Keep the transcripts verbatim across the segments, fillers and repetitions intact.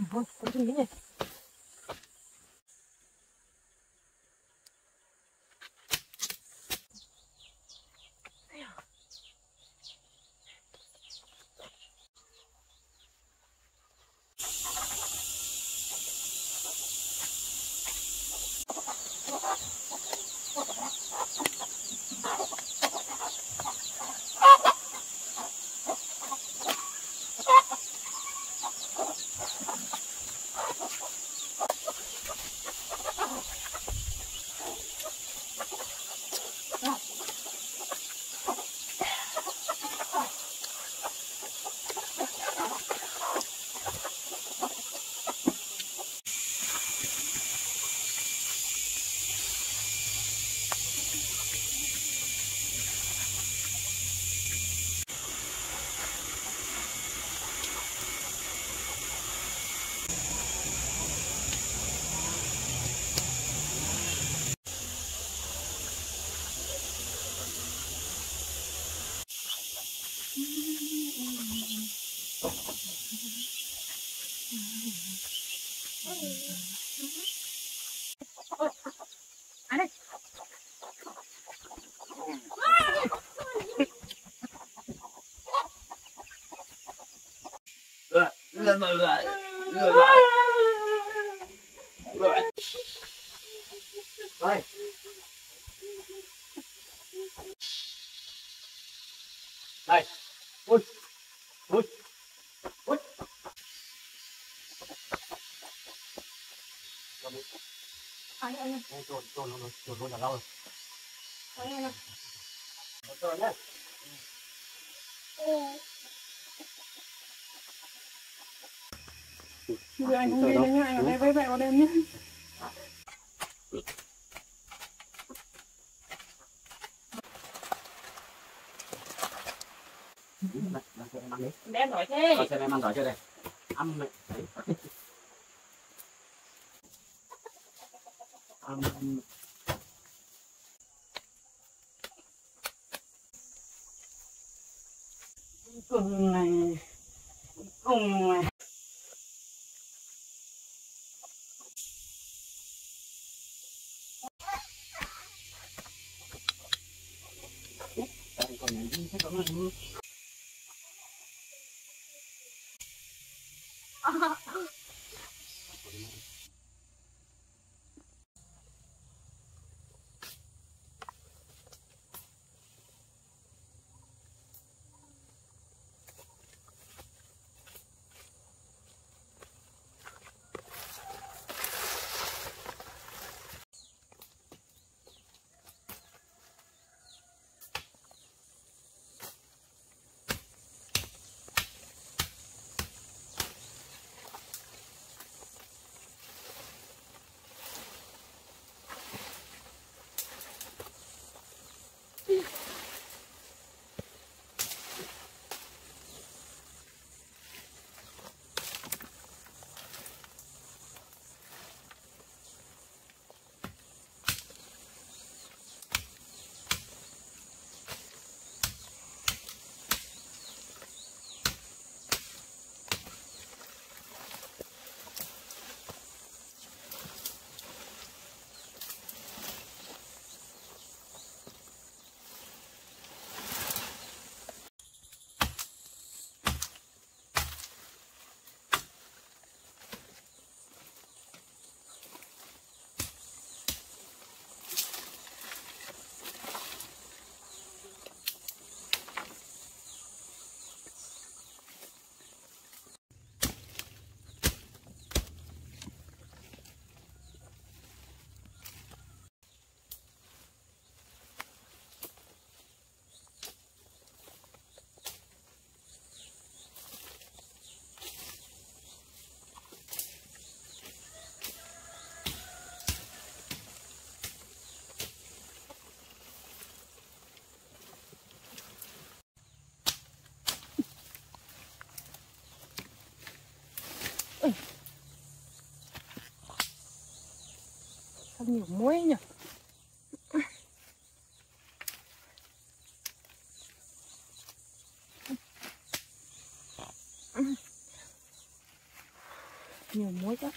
Vâng, con chân nhỉ. Anh đây. Lên rồi rồi. Rồi rồi. Rồi. Đây. Đây. Ui. Ui. Ui. Anh anh. Trồn trồn nó trồn luôn là lâu rồi. Anh anh. Trồn nhá. Bây giờ anh không đi nữa nhá, anh ở đây với mẹ bọn em nhé. Em nói thế. Ờ, xem em ăn giỏi chưa đây? Ăn mẹ. Đấy. Ăn. Cùng này. Cùng này. Đây còn gì thế còn gì? Sao nhiều muối nhỉ? Nhiều muối quá.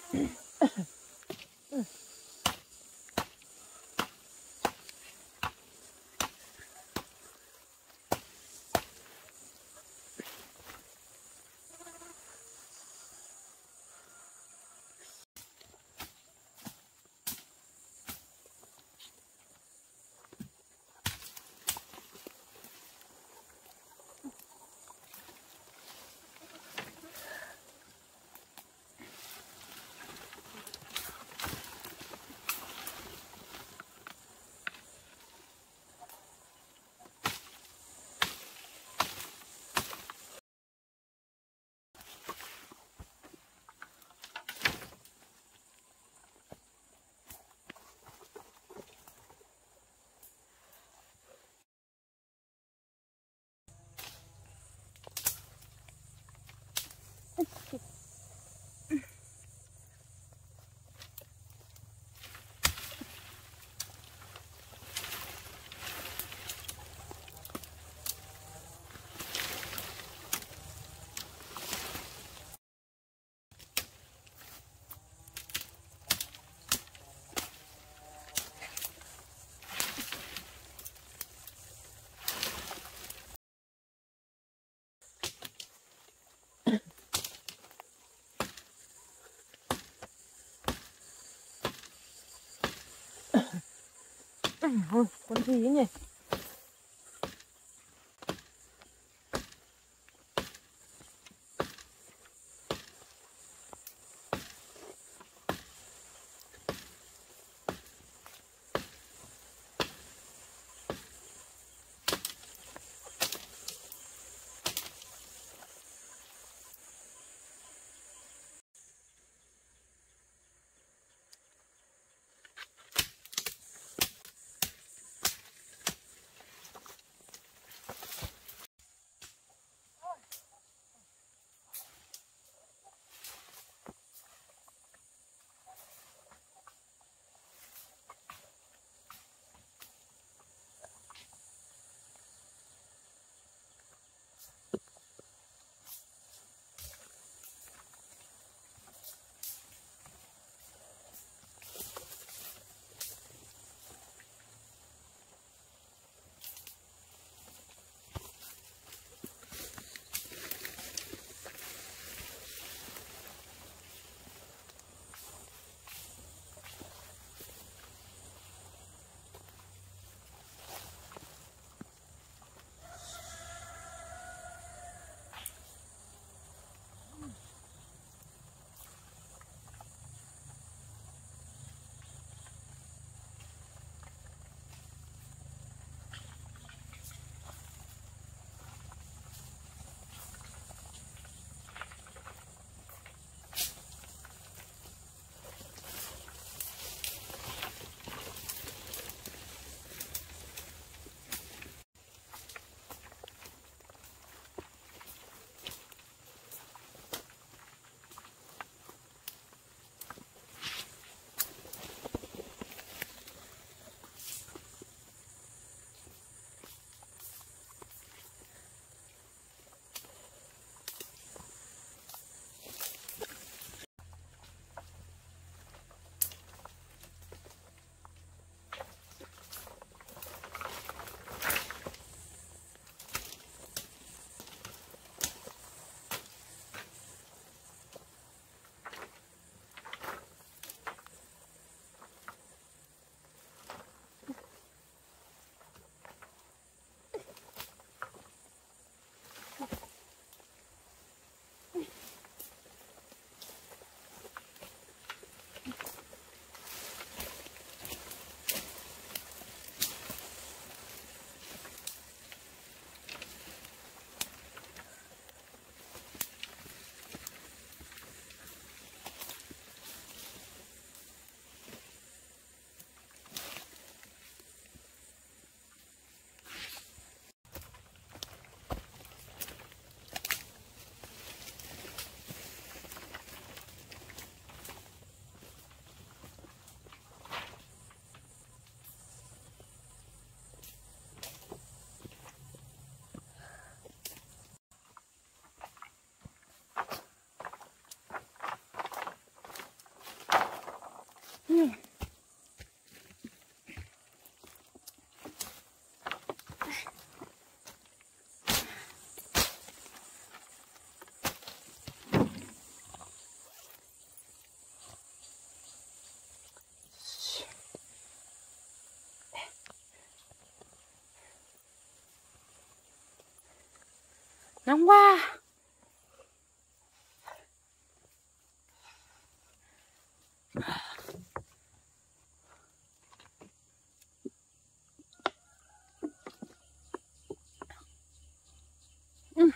Ôi, con gì ấy nhỉ? Nóng quá. Ừ.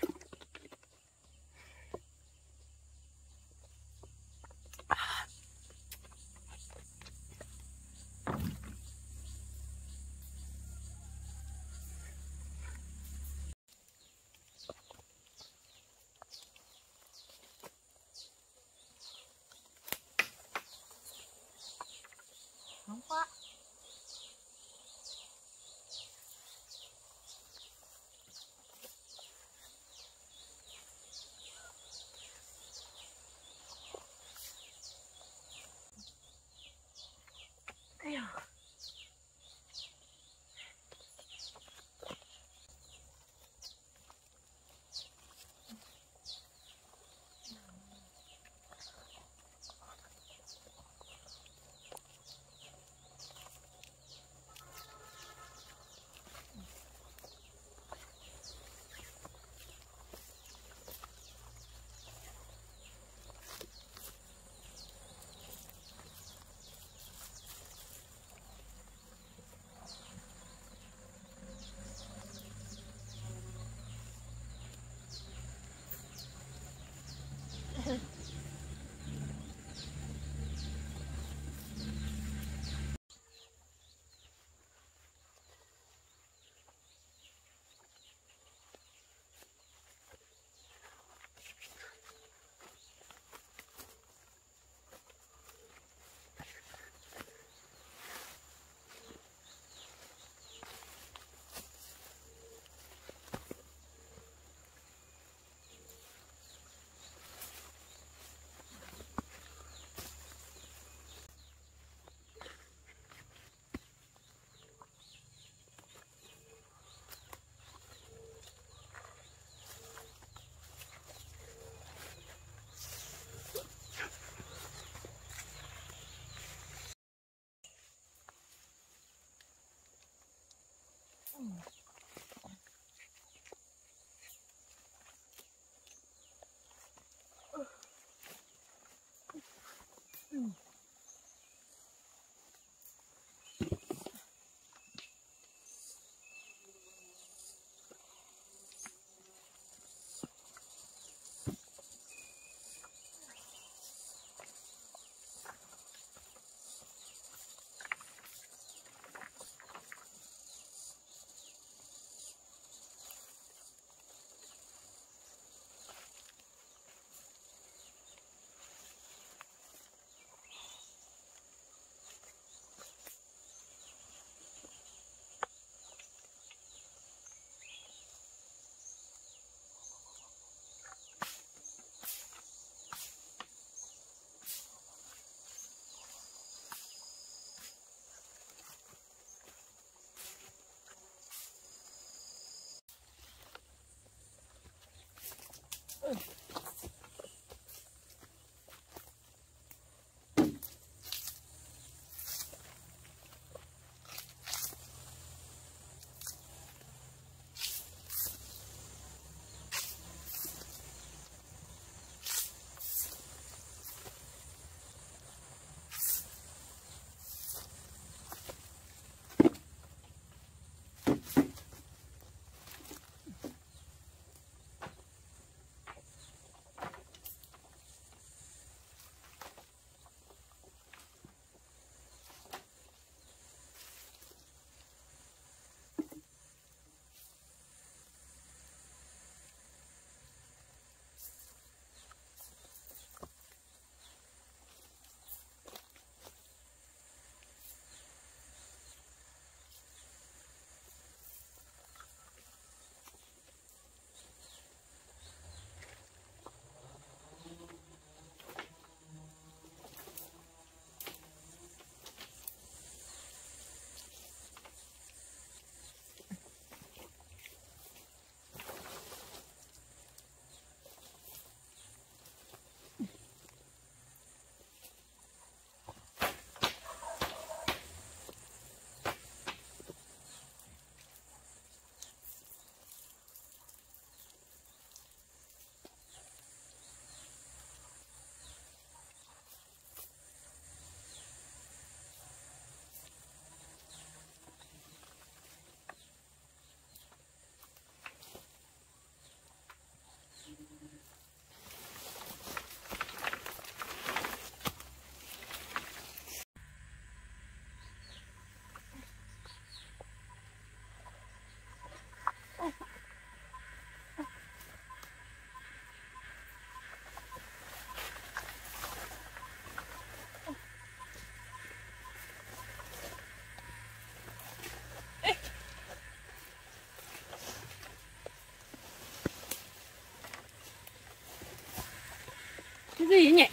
Cái gì ấy nhỉ?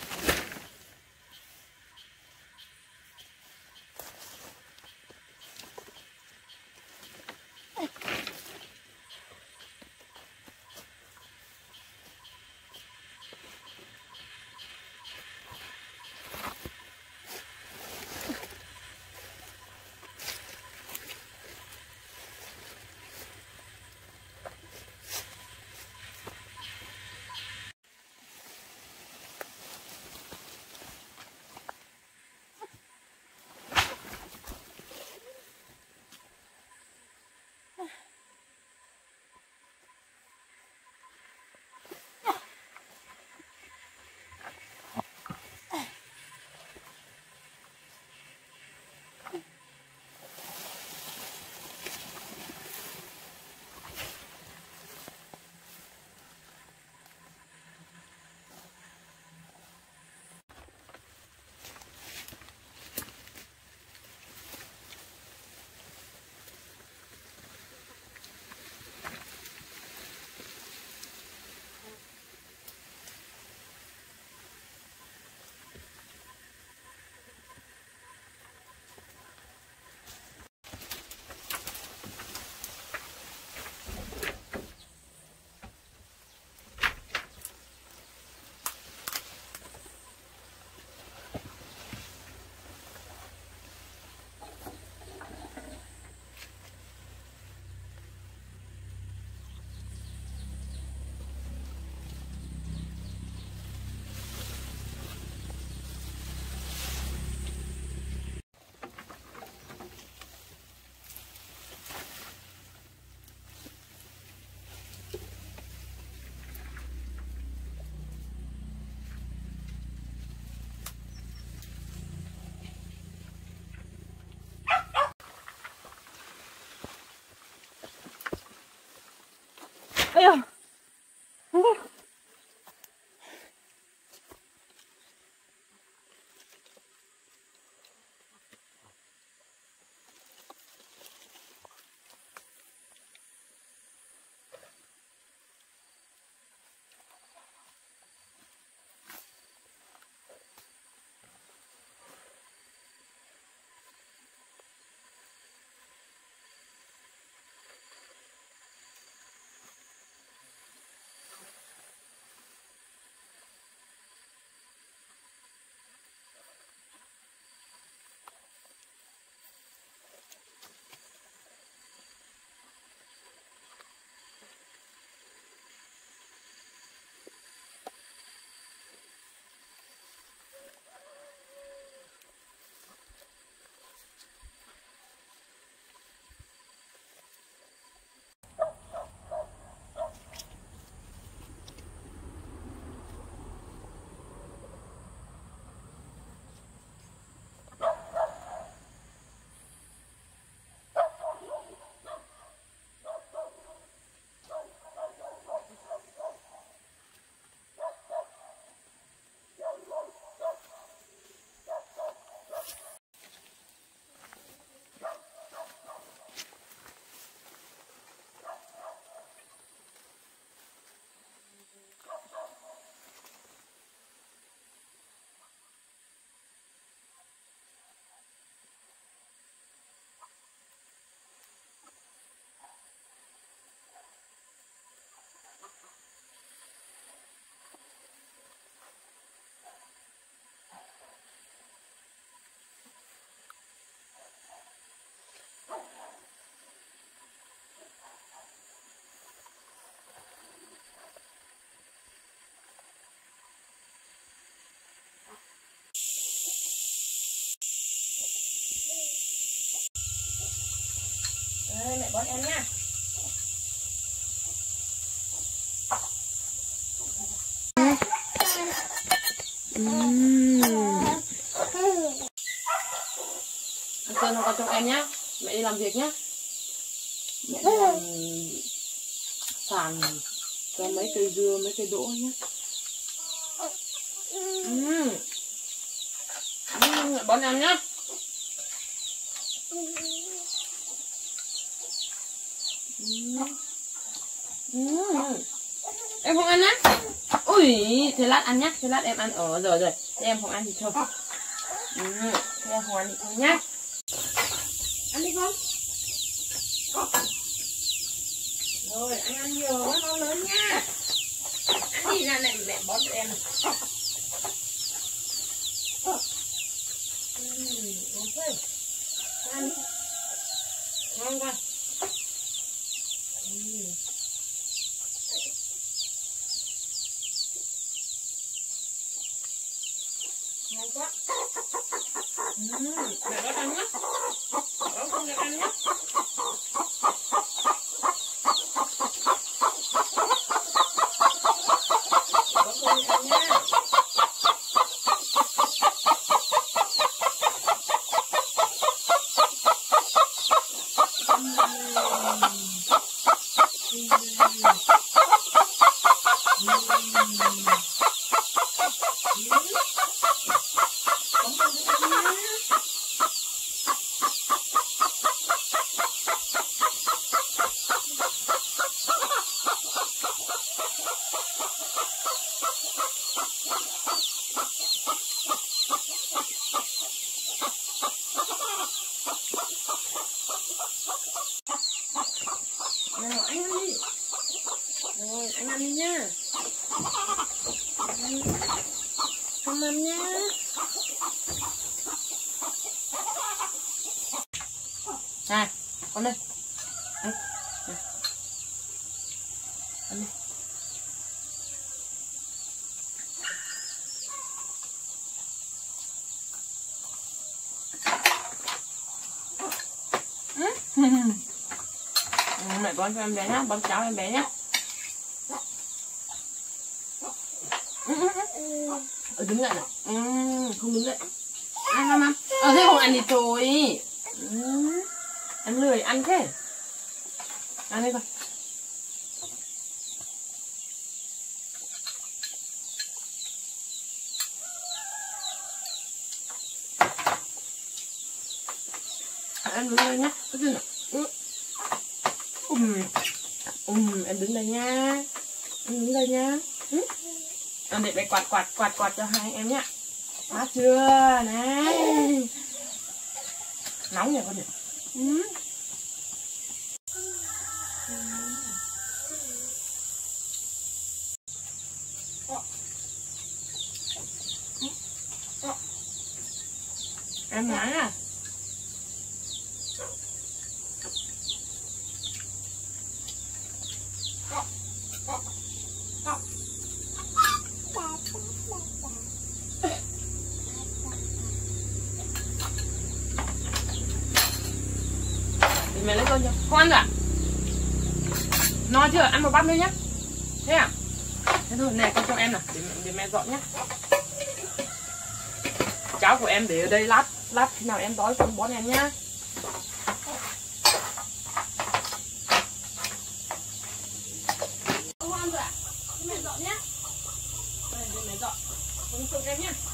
Ây da. Đây, mẹ bón em nha. Uhm. Ăn cơm không con cho em nhá. Mẹ đi làm việc nhá. Mẹ đi làm sàn cho mấy cây dưa, mấy cây đỗ nhá. Uhm. Uhm, mẹ bón em nhá. Uhm. Uhm. Em không ăn á? Ui. Ui, thế lát ăn nhá, thế lát em ăn ở rồi rồi. Thế em không ăn thì thôi. Ừ, thế em không ăn thì thôi nhá. Ăn đi con. Rồi, anh ăn nhiều nó nó lớn nha. Ăn đi ra này mẹ bón cho em. Ừ, ngon thôi. Ăn đi. Ngon quá. Ừ. Ngon quá. Ừ, mẹ bắt ăn nhá. Đó, không được ăn nhá. Đó, không được ăn nhá. Nào anh ăn đi. Rồi anh ăn đi nhá. Không ăn nhá. Này con đây. Ăn. Ăn đi. Mẹ bón cho em bé nhá, bón cháo em bé nhá. Ờ, đứng lại nào. Ừ, không đứng lại. Ăn ăn ăn. Ờ thế không ăn thì thôi. Ừ. Ăn lười ăn thế. Ăn đi con. Ăn đứng đây nhá. Cái gì nào. Ừ. Um. Um, em đứng đây nha. Em đứng đây nha. Ừ. Em để bé quạt quạt quạt quạt cho hai em nhá. Mát chưa? Này. Nóng nhỉ con nhỉ? Ừ. Em nói à? Mẹ lấy cơm chưa? Không ăn rồi à? No chưa? Ăn một bát nữa nhé. Thế à? Thế thôi, này con cho em nào, để, để mẹ dọn nhé. Cháo của em để ở đây, lát lát khi nào em đói con bón em nhá. Không ăn rồi à? Mẹ dọn nhé. Đây, để mẹ dọn. Không tự em nhé.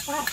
quá.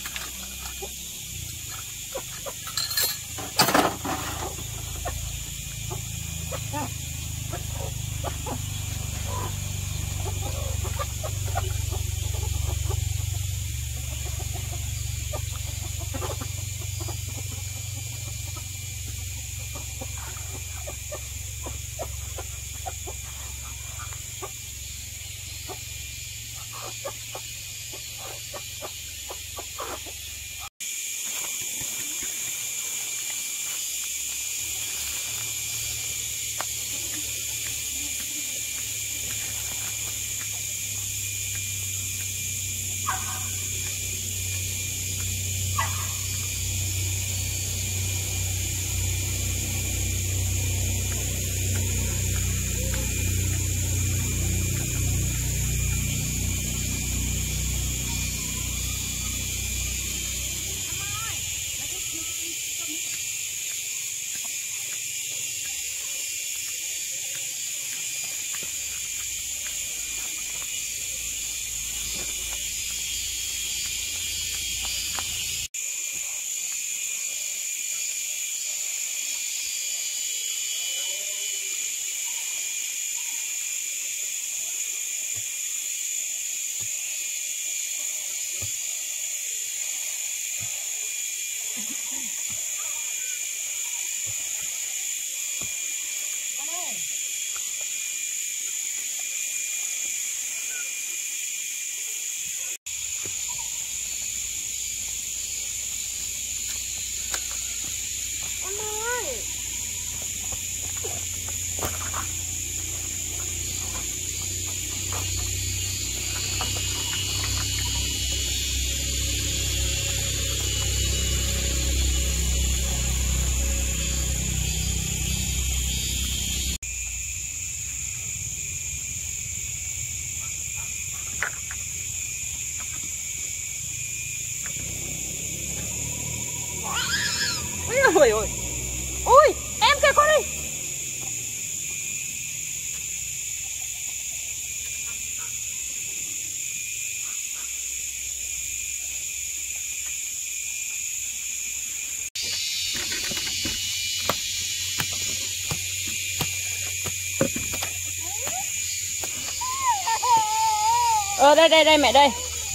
Ôi ôi, ui em kìa con đi. Ờ đây đây đây mẹ đây.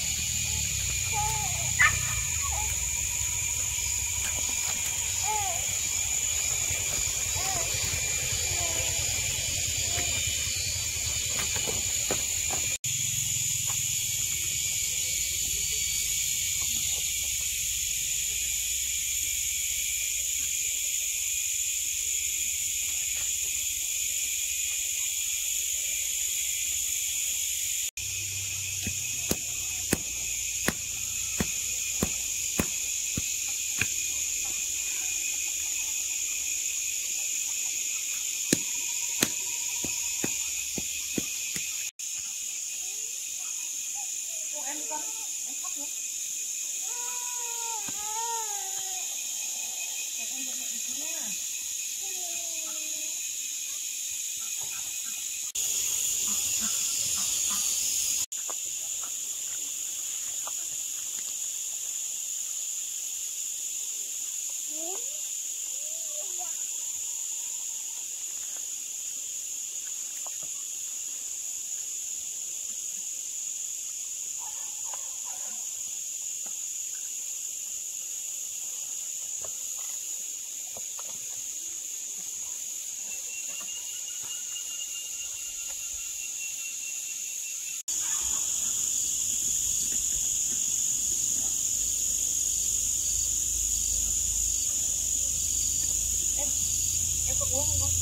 Uống không?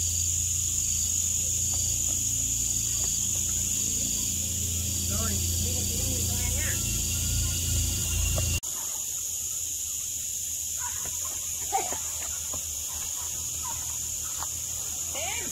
Rồi, đi một tí nữa cho em nhá. Em.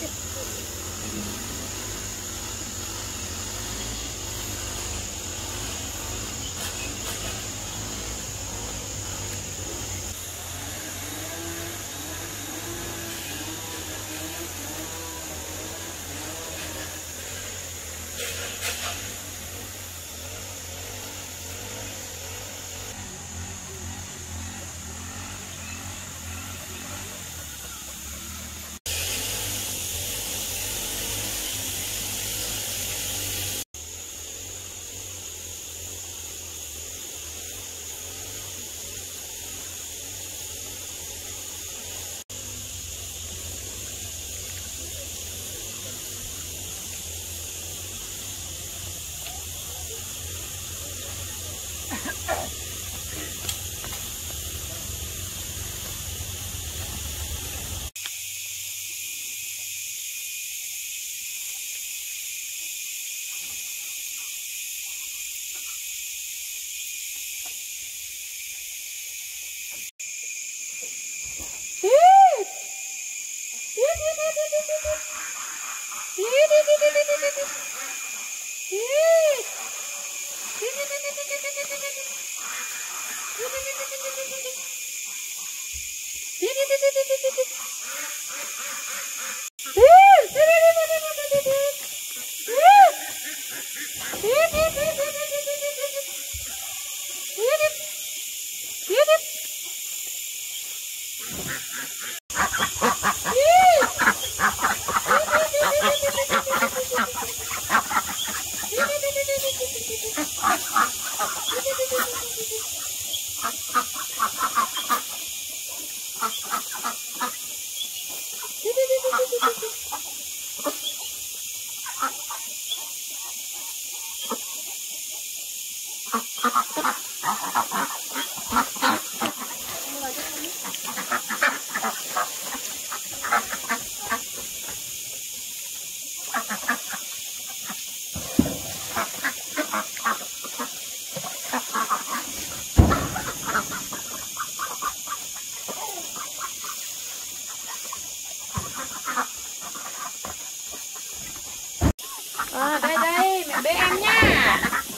À, đây đây, mẹ bế em nha.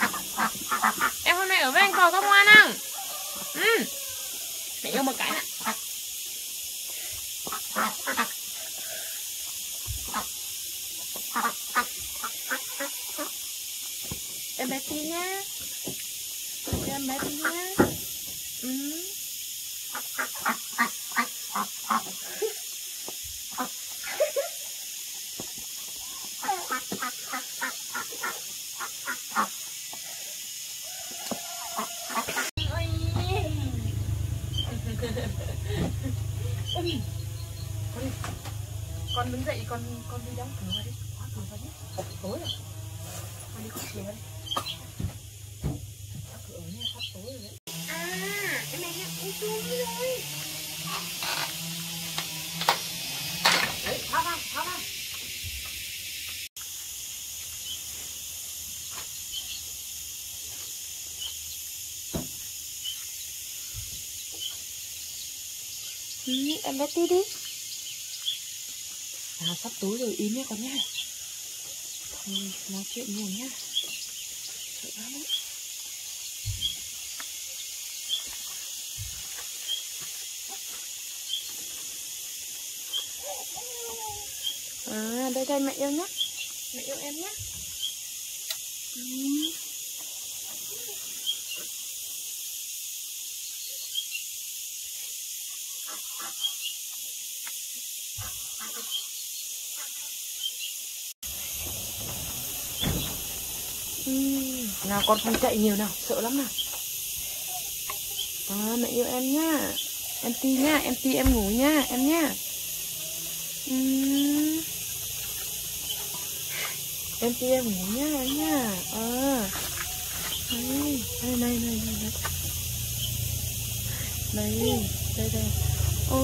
Em hôm nay ở với anh Cò có ngoan không? Ừ. Mẹ yêu một cái nè. Em bé Ti nhá. Em bé Ti nhá. Ừ. Con, con đứng dậy, con con đi đóng cửa đi, khóa cửa vào đi. Tối rồi. Con đi khóa cửa đi. Khóa cửa nha, sắp tối rồi đấy. À, em này nha, ui chuông rồi. Đấy, tháo vào, tháo vào. Ừ, em bé Ti đi. À, sắp tối rồi, im nhé con nha. Thôi, nói chuyện nhiều nhá. Sợ lắm đấy. À, đây đây mẹ yêu nhá. Mẹ yêu em nhá. Ừ. Ừ. Nào con không chạy nhiều nào, sợ lắm nào. À, mẹ yêu em nhá. Em Ti nhá, em Ti em ngủ nhá, em nhá. Ừ. Em Ti em ngủ nhá, em nhá. À. Đây, đây, đây, đây, đây. Đây, đây, đây. Ô.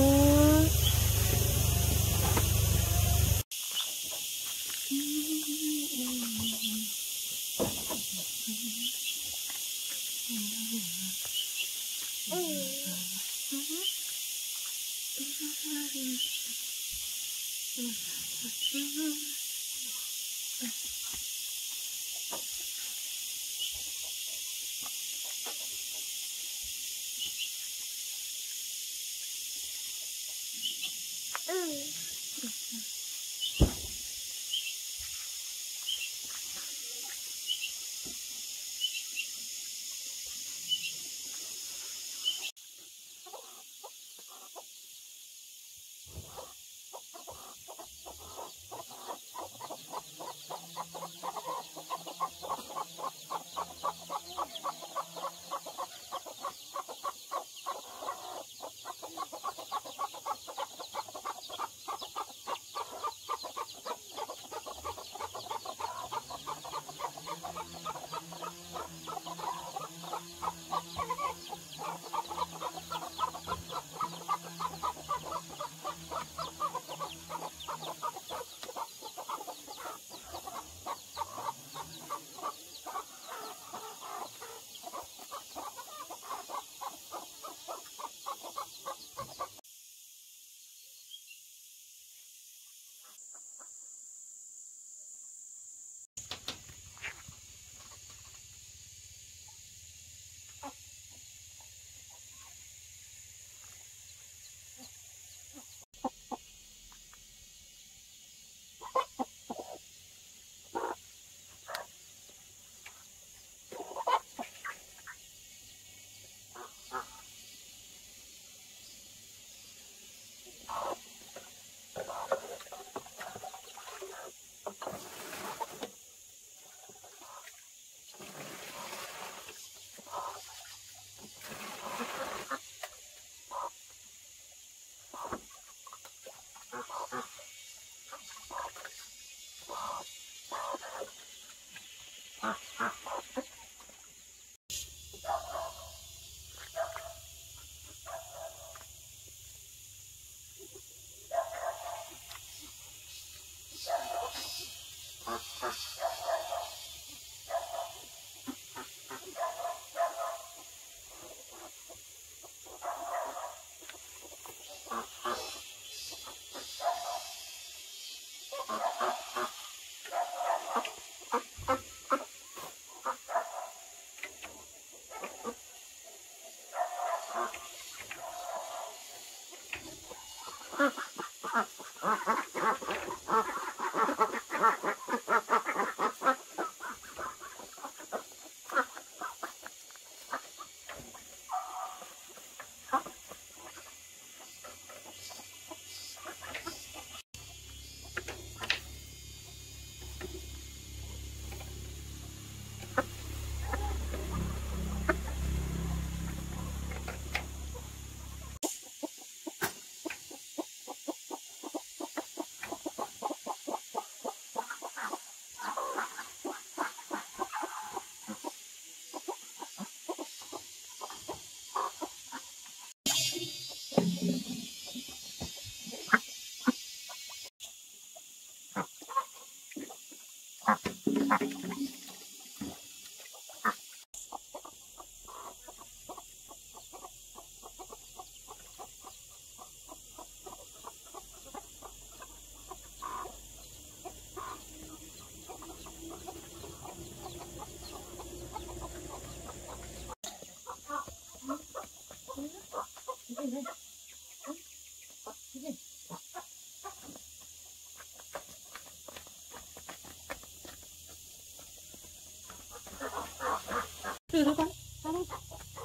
Từ thôi con, ra đây.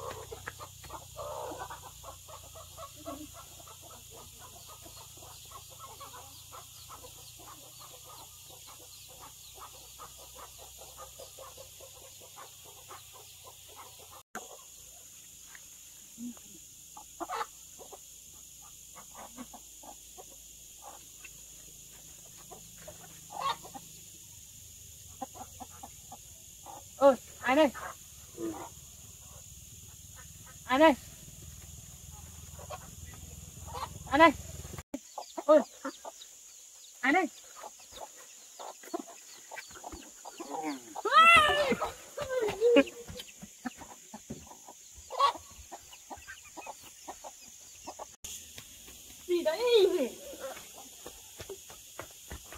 Ơi, ai đây? Ai đây? Ai đây? Ôi, ai đây? Gì đấy?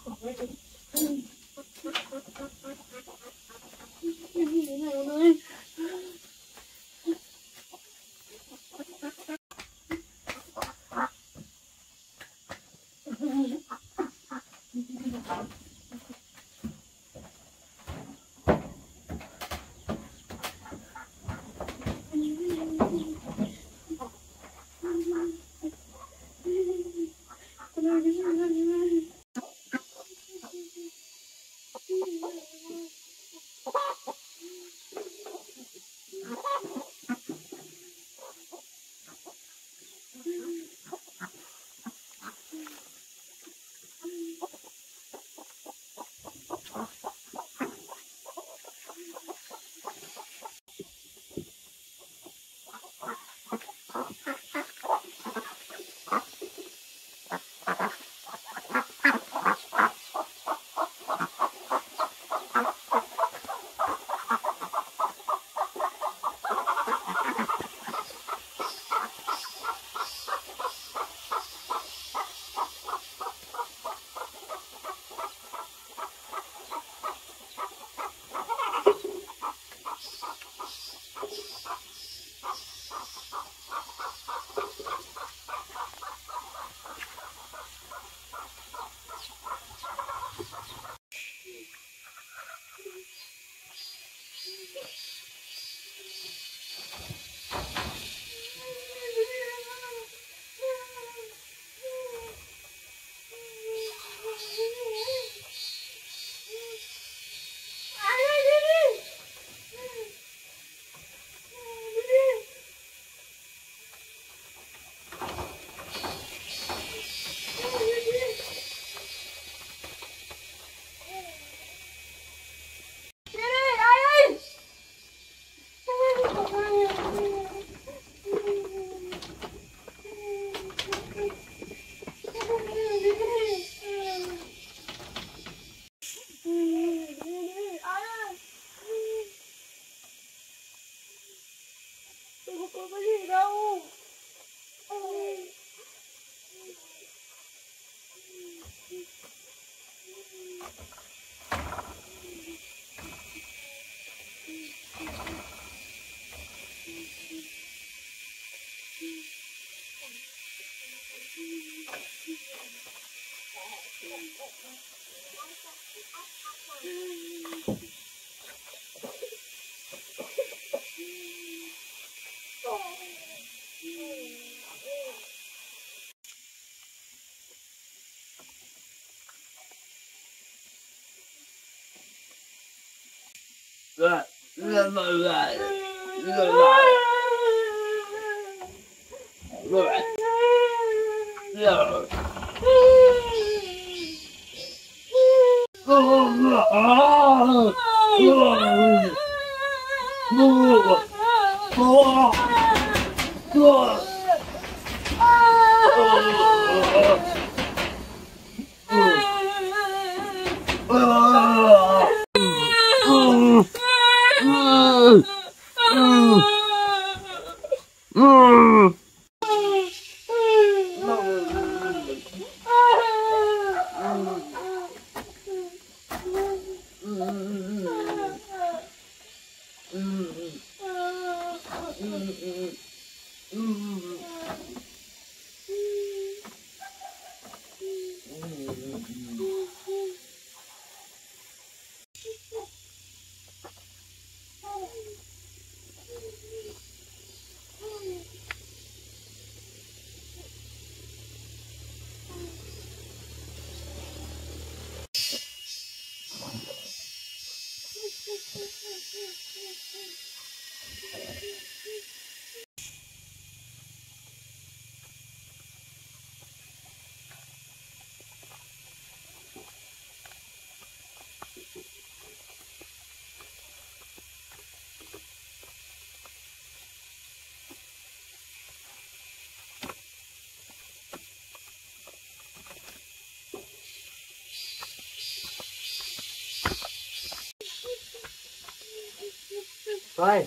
Rồi.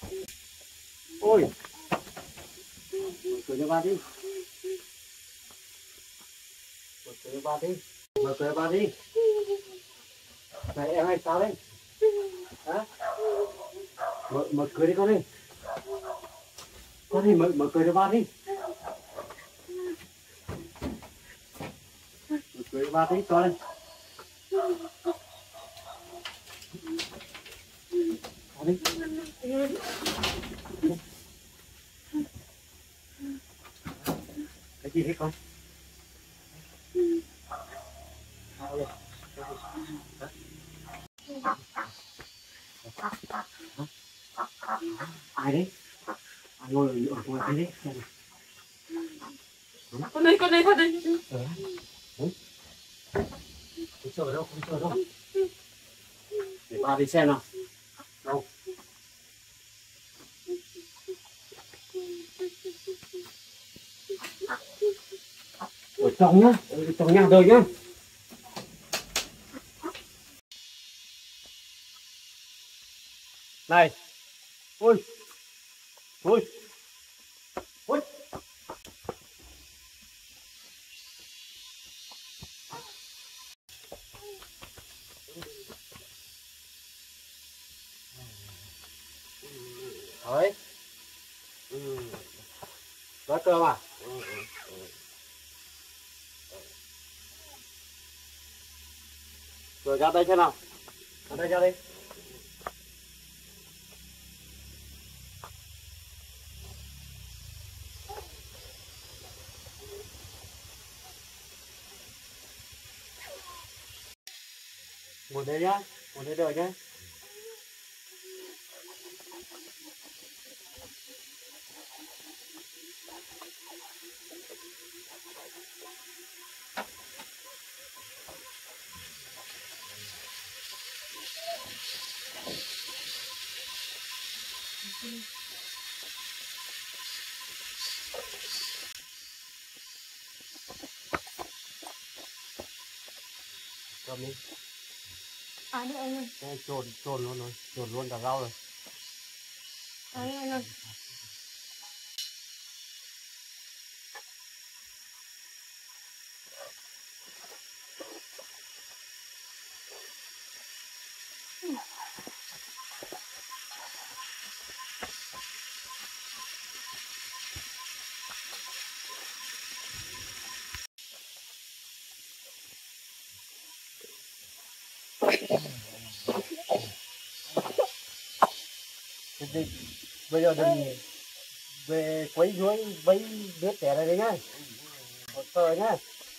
Ôi. Mở cửa cho ba đi. Cười ba đi, mở cười ba đi. Này em hay sao đấy? Hả? Mở mở cười đi con đi. Con đi mở mở cười cho ba đi. Mở cười ba đi con đi. Con đi. Cái gì thế con? Ai đấy? Ai ngồi ở ngồi ai đấy? Xem nào. Con đây, con đây, con đây. Ờ. Không sợ đâu, không sợ đâu. Để ba đi xem nào. Đâu? Ở trong nhá, ở trong nhà đời nhá. Này. Ôi. Ôi. Ôi. Đấy. Ừ. Đói cơm à? Ừ. Ừ. Rồi ra đây xem nào. Ra đây ra đây. Ngồi đây nhá, ngồi đây đợi nhá. Cầm đi. Ai đấy anh ơi? Đây, trồn, trồn luôn rồi, trồn luôn cả rau rồi. Ai đấy anh ơi? Đi, bây giờ đừng về quấy rối với đứa trẻ này đấy nhá. Một tờ nhá.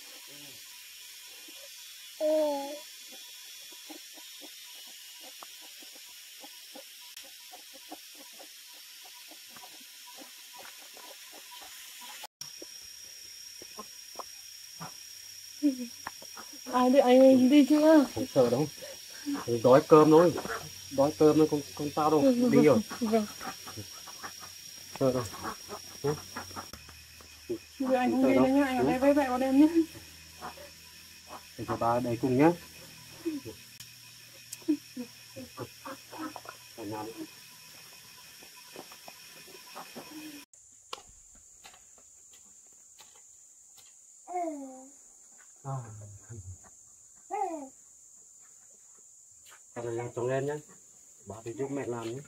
Ai đấy anh ơi, đi chưa? Không sợ đâu. Đói cơm thôi. Đói cơm thôi, không, không sao đâu. Đi rồi. Vâng. Sợ đâu. Bây giờ anh không đi nữa nhá, anh ở đây với mẹ con em nhé. Để cho ba ở đây cùng nhá. Ở nhà đi. À. Cái này trồng lên nhá. Bà thì giúp mẹ làm nhé.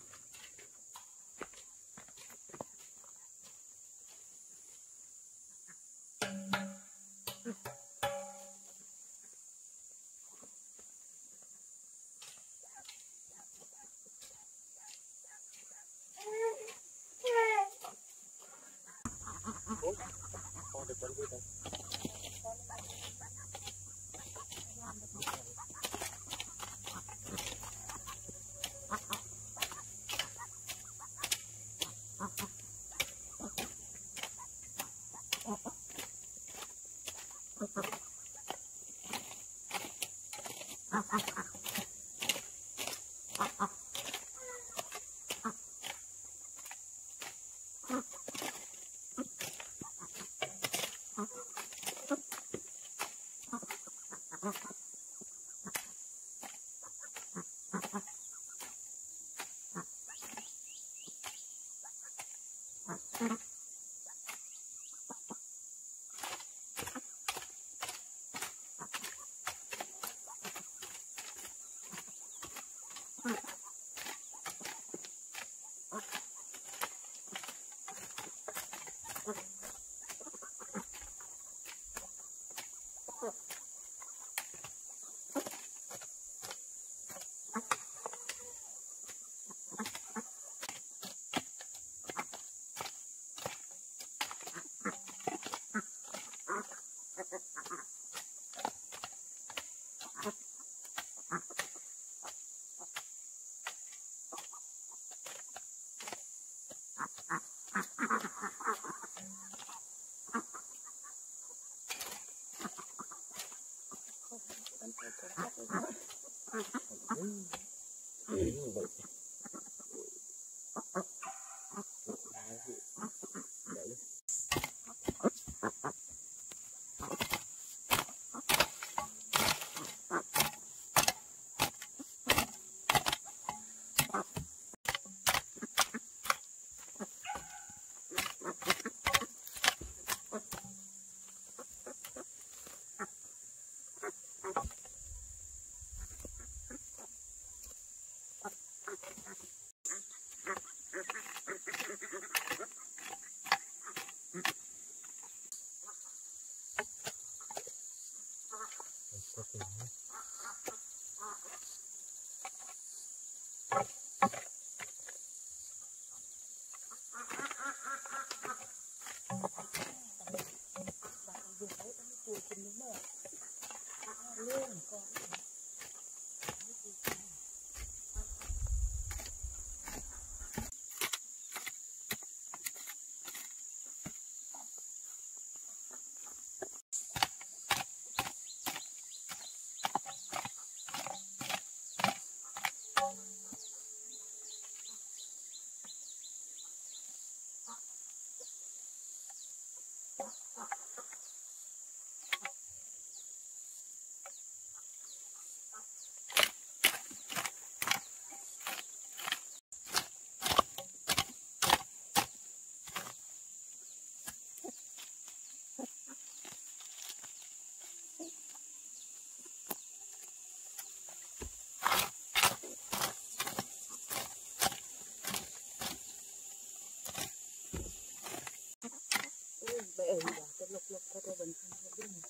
ở đó cho lục lục cho tôi vẫn không biết này.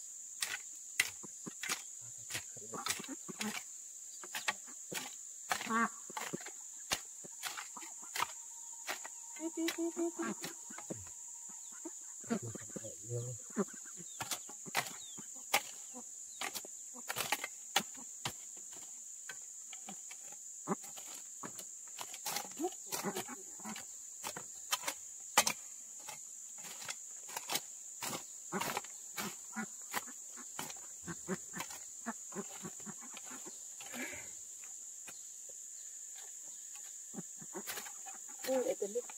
Để tôi biết.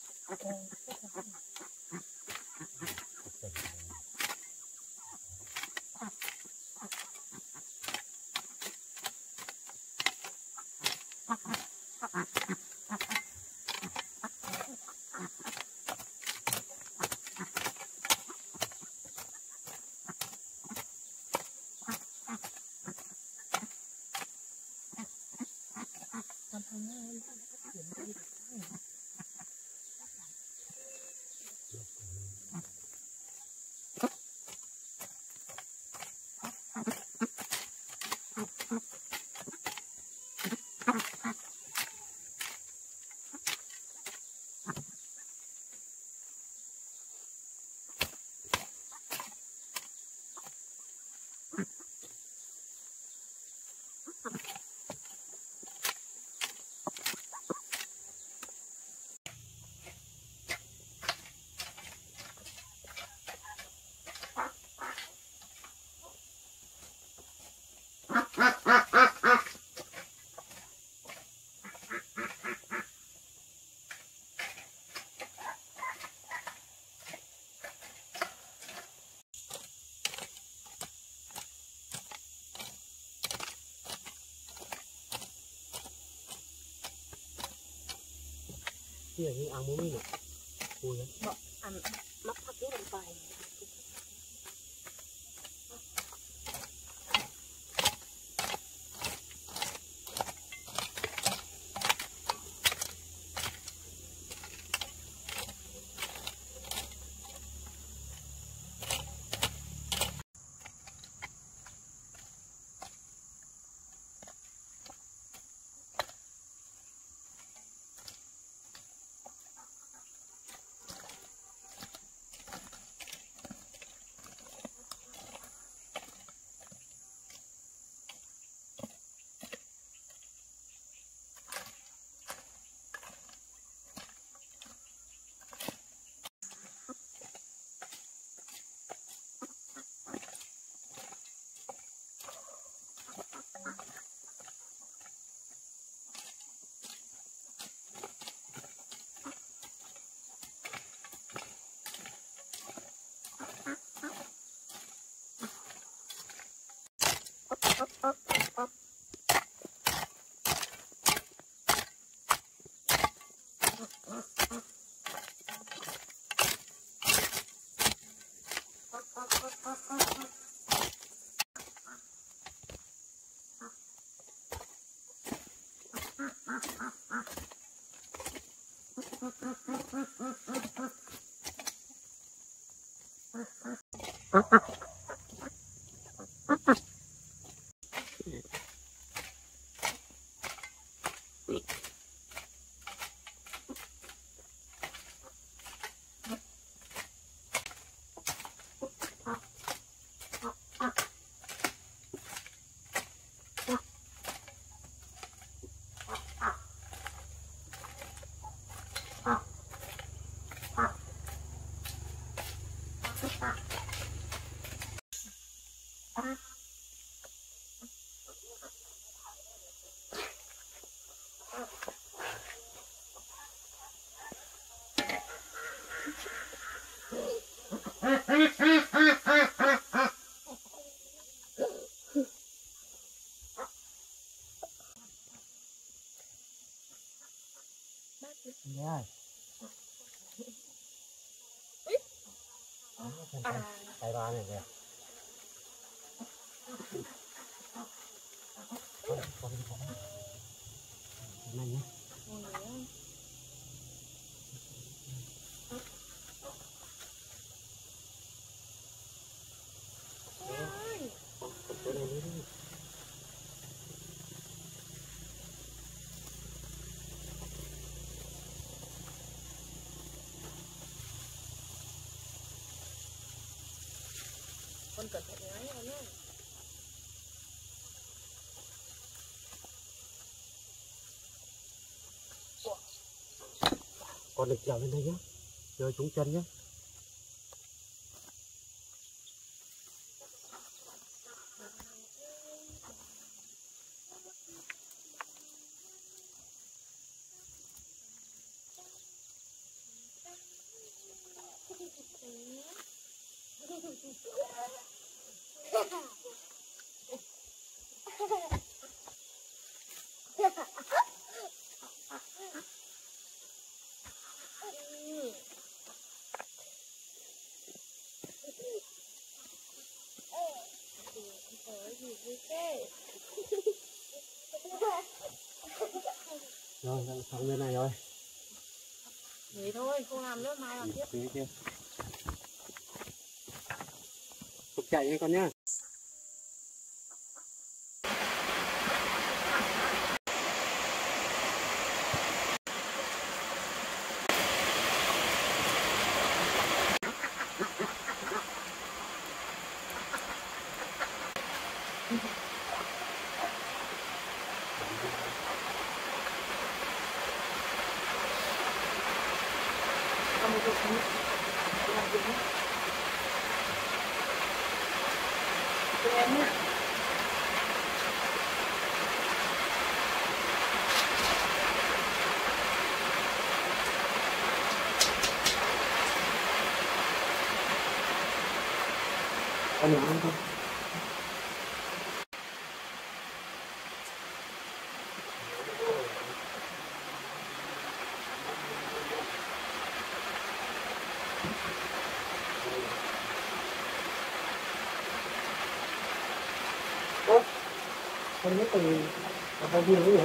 Cái này ăn muối nè, vui lắm. Bọn ăn mắc thắt cái bàn tay. Nha. À, tay ba này kìa. Con con con. Này nhá. cẩn thận nhá em nhá. Con đừng trèo lên đây nhé, rơi trúng chân nhé. Rồi, xong bên này rồi. Thế thôi, không làm nữa, mai làm tiếp. Thế kia. Tục chạy nha con nhá. Làm một chút nữa. Làm việc nữa. Cho em nhá. Con nhỏ ăn không? Ủa? Con biết từ bao nhiêu nữa vậy?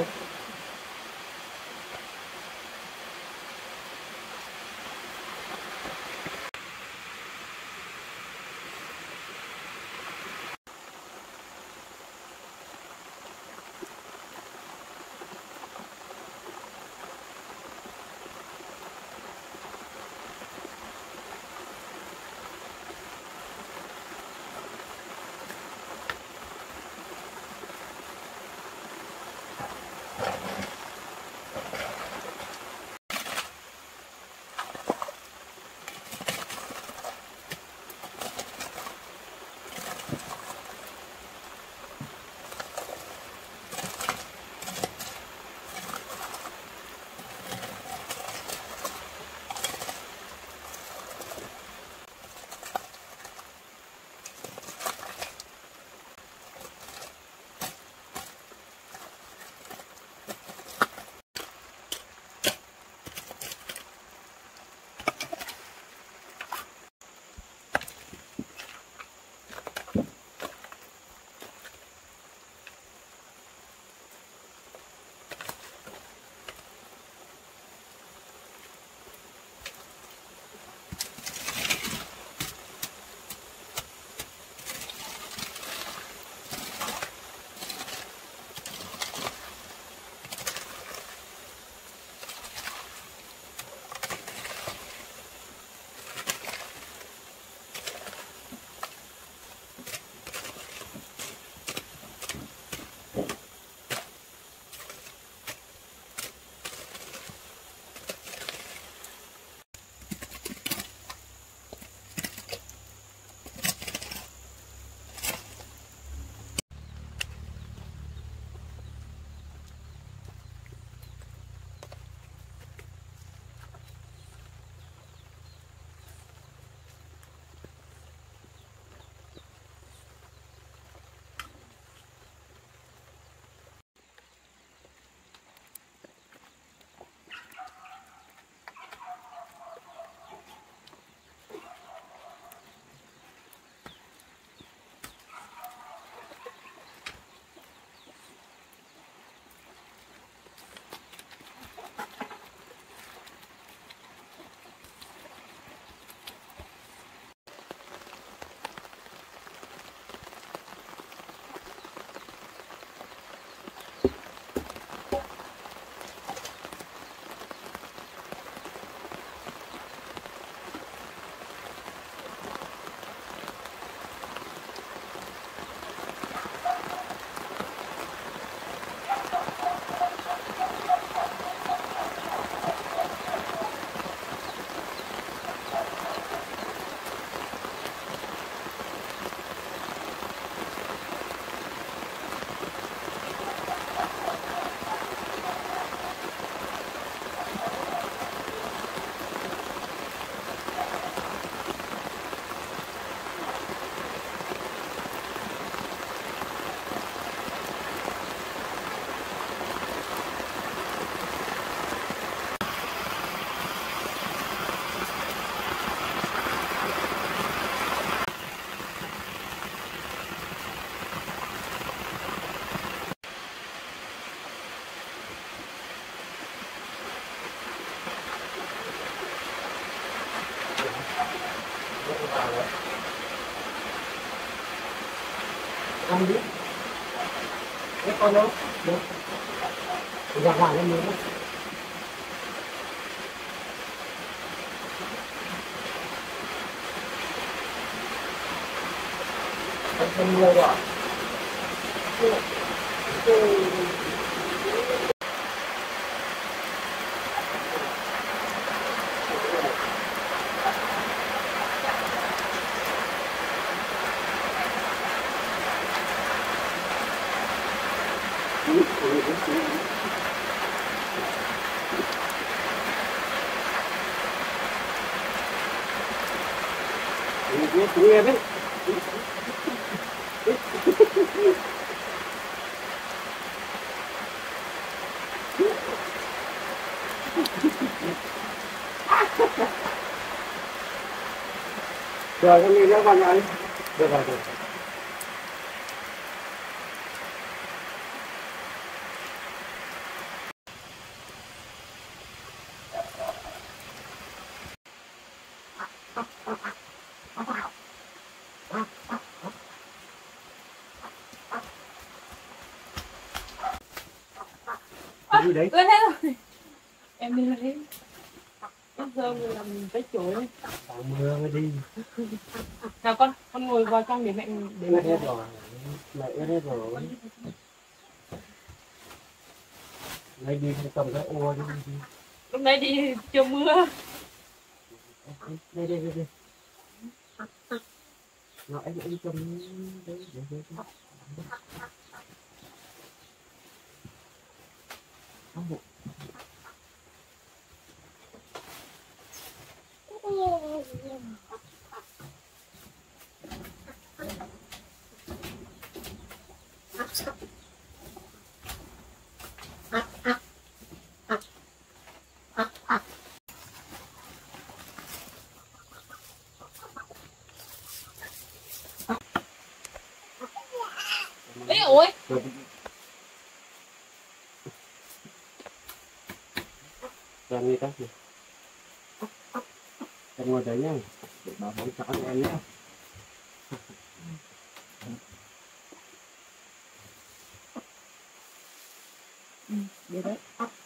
Ăn đi. Cái con đâu? Được. Ra ngoài lên nữa. Không mưa rồi. Chú em ấy. Rồi con đi ra con nhảy. Được rồi. Được. Đi đấy. Lên hết rồi. Em đi lấy. Bây giờ mình làm cái chuối này. Mưa mới đi. Nào con, con ngồi vào trong để mẹ để Mẹ hết rồi. Mẹ hết rồi. Lấy đi cầm cái ô đi. Lúc đấy đi chưa mưa. Đây đây đây đây. Nó anh anh cầm đấy đấy đấy. Không được. Ê ôi. Làm gì ta? Em ngồi đấy nhá, để bảo bóng chó cho em nhé. Ừ, vậy đấy.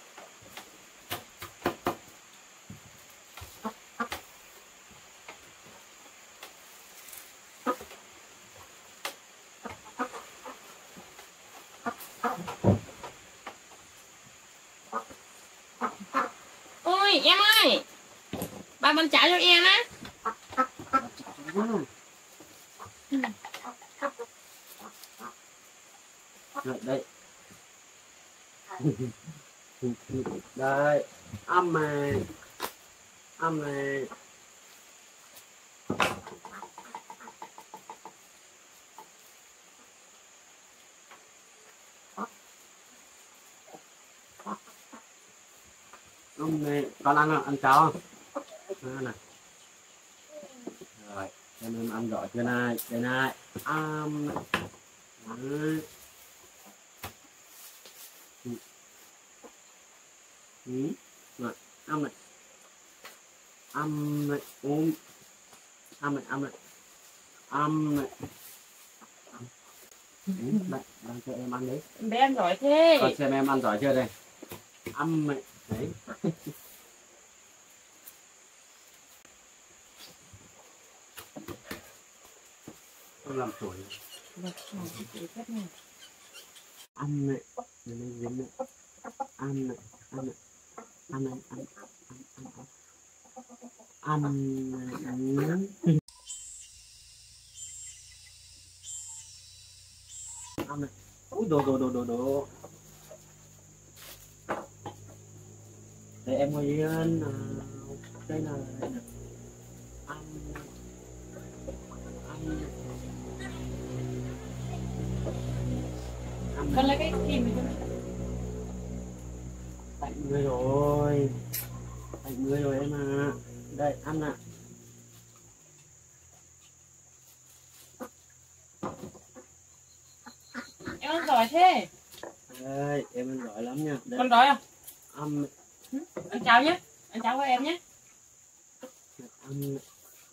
Ôi em ơi, ba bánh chảo cho em á. Rồi, đây. Đây, âm này, âm này. Âm này, con ăn không? Ăn cháo không? Ăn này. Rồi, em em ăn giỏi chưa này? Đây này, âm này. Đấy. Ừ. Ừ. Rồi, âm này. Âm này, ôm. Âm này, âm này. Âm này. Ừ, đây, đang cho em ăn đấy. Bé ăn giỏi thế. Con xem em ăn giỏi chưa đây. Âm này, đấy. Không làm tuổi. Ăn này, này này dính này. Ăn này, ăn này. Ăn này, ăn, ăn, ăn, ăn. Ăn này, ăn. Ăn này. Ui đồ đồ đồ đồ đồ. Để em ngồi yên nào. Đây là đây là ăn ăn ăn Con lấy cái kìm này cho mẹ. lạnh người rồi, lạnh người rồi em à. Đây ăn ạ. Em ăn giỏi thế. Đây em ăn giỏi lắm nha. Đây. Con đói không? Ăn Ăn cháo nhé, ăn cháo với em nhé. ăn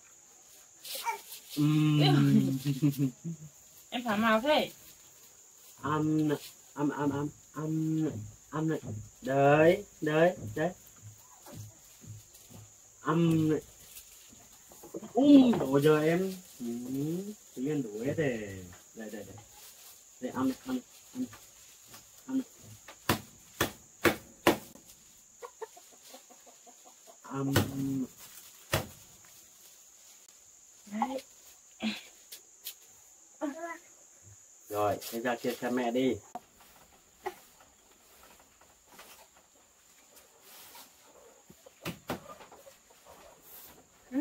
Ừm. Em thả màu thế. Ăn ăn ăn ăn ăn ăn này. Đấy đấy đấy. Ăn này. Ui đồ giờ em. Ừ, tự nhiên đủ hết rồi. Đây đây đây. Đây ăn ăn ăn ăn ăn. Đấy. Rồi, bây giờ chia cho mẹ đi. Ừ.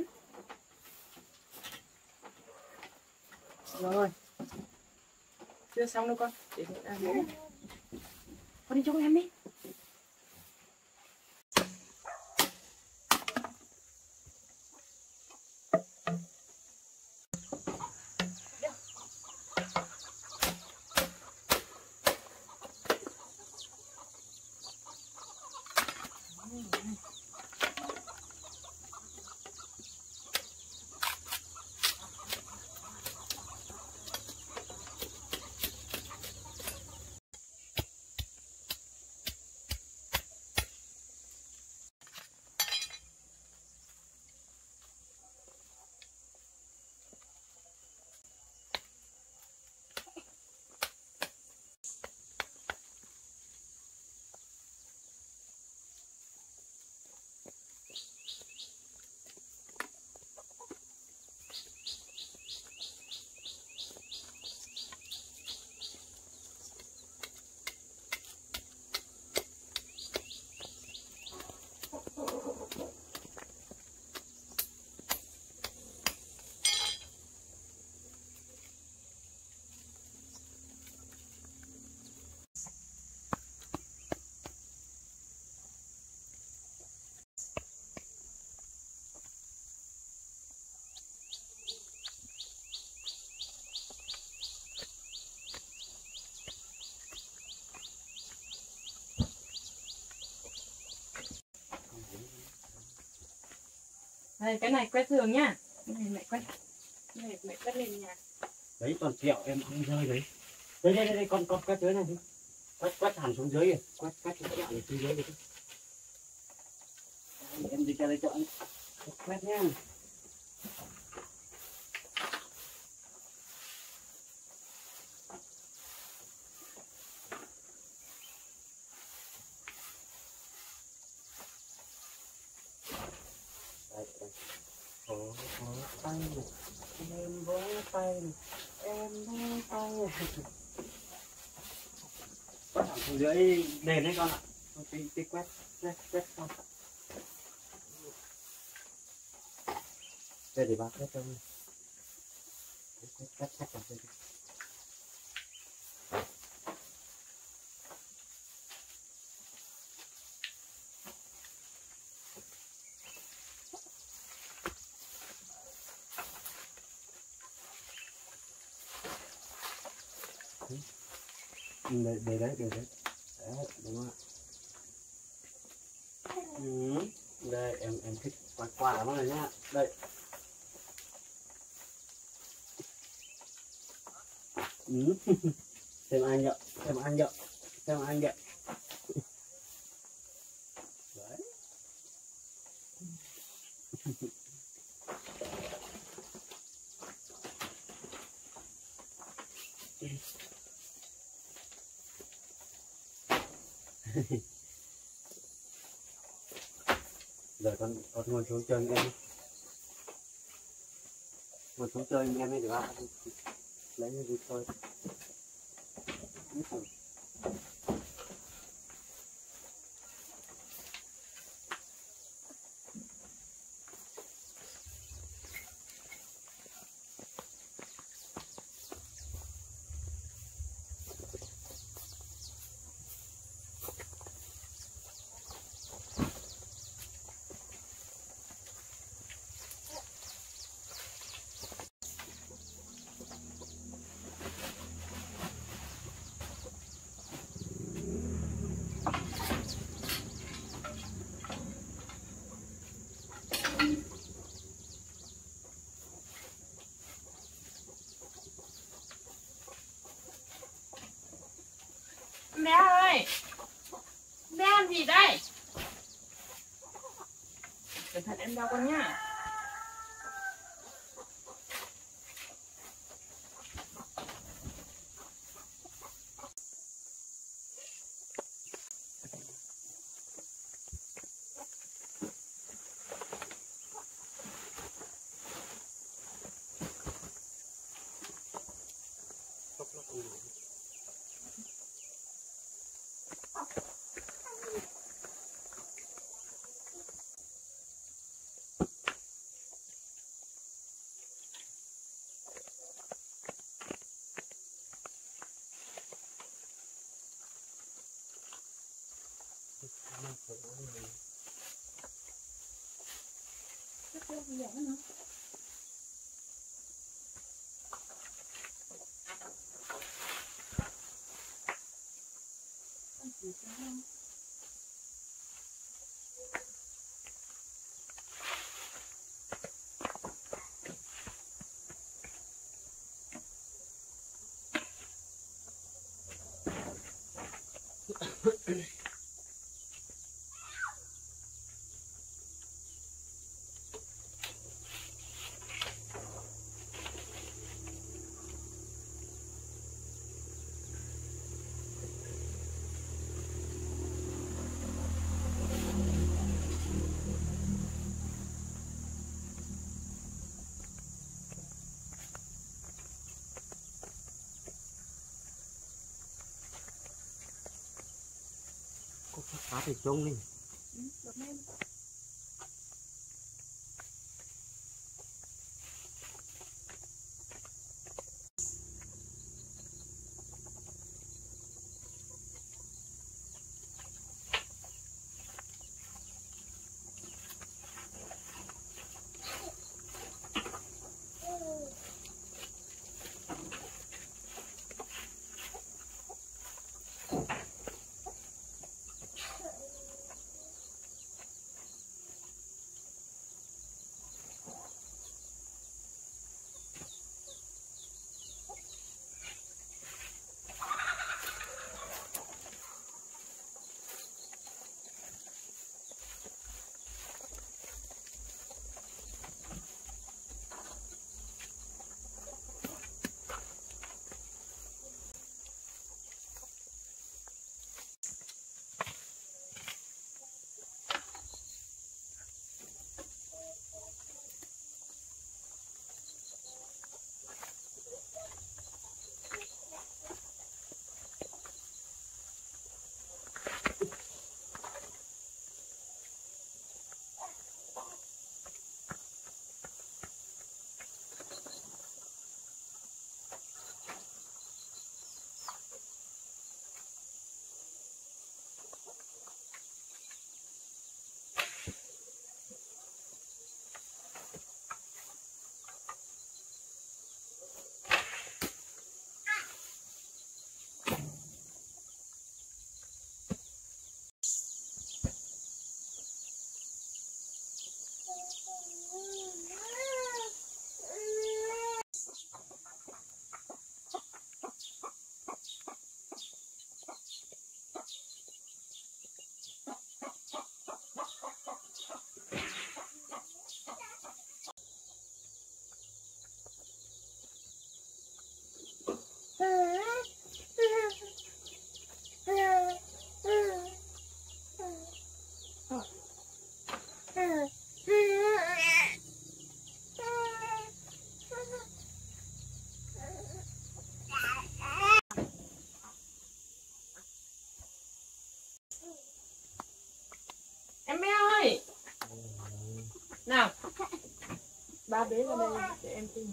Rồi. Chưa xong đâu con. Để mẹ ăn nữa. Con đi chung em đi. Đây, cái này quét giường nhá. Cái này mẹ quét. Cái này mẹ quét lên nhà. Đấy còn kẹo em ăn rơi đấy. Đây đây đây, đây con con quét dưới này đi. Quét quét hẳn xuống dưới kìa. Quét quét cái kẹo này xuống dưới đi. Đấy, em đi ra đây cho anh. Quét nhá. Vỗ vỗ tay này, em vỗ tay này, em vỗ tay này. Quét thẳng xuống dưới nền đấy con ạ. Con tí, tí quét, quét, quét con. Đây để bác quét cho mình. Quét, quét, quét vào đây. Để, để đấy, để đấy. Đấy, đúng không ạ? Ừ. Đây, em em thích quả quả lắm rồi nhá. Đây. Ừ. Xem anh ạ, xem anh ạ, xem anh ạ. Đấy. Giờ con con ngồi xuống chơi với em. Ngồi xuống chơi với em đi được không? Lấy cái gì thôi. đây. Cẩn thận em đau con nhá. Cá thì trông đi. Ừ, được lên. Em bé ơi. Nào. Ba bé ra đây để em tìm.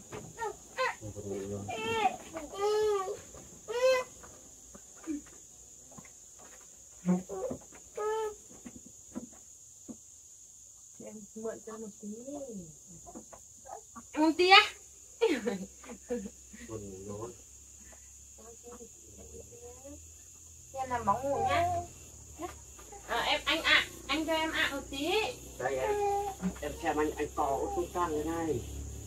Em mượn cho một tí. Em một tí á. Em làm bóng ngủ nhá. À, em anh ạ, à, anh cho em ạ à một tí. Đây em, em xem anh anh cò cái tung tăng thế này.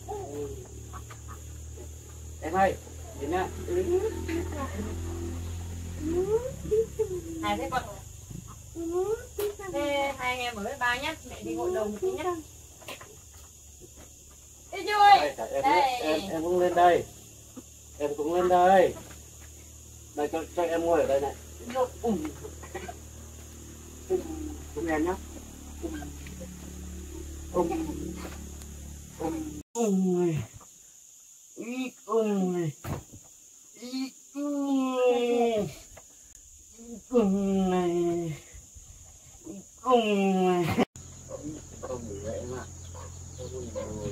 Em ơi, nhìn nè. Này thế con. Thế hai anh em ở với ba nhé, mẹ đi gội đầu một tí nhé. Đi chơi. Em, Đây. em, em cũng lên đây. Em cũng lên đây. Đây cho, cho em ngồi ở đây này. Ум. Ум em nhá. Um. Um. Um. Um này. Ý um này. Ý um. Um này. Um này. Không ngủ dậy em ạ. Không ngủ rồi.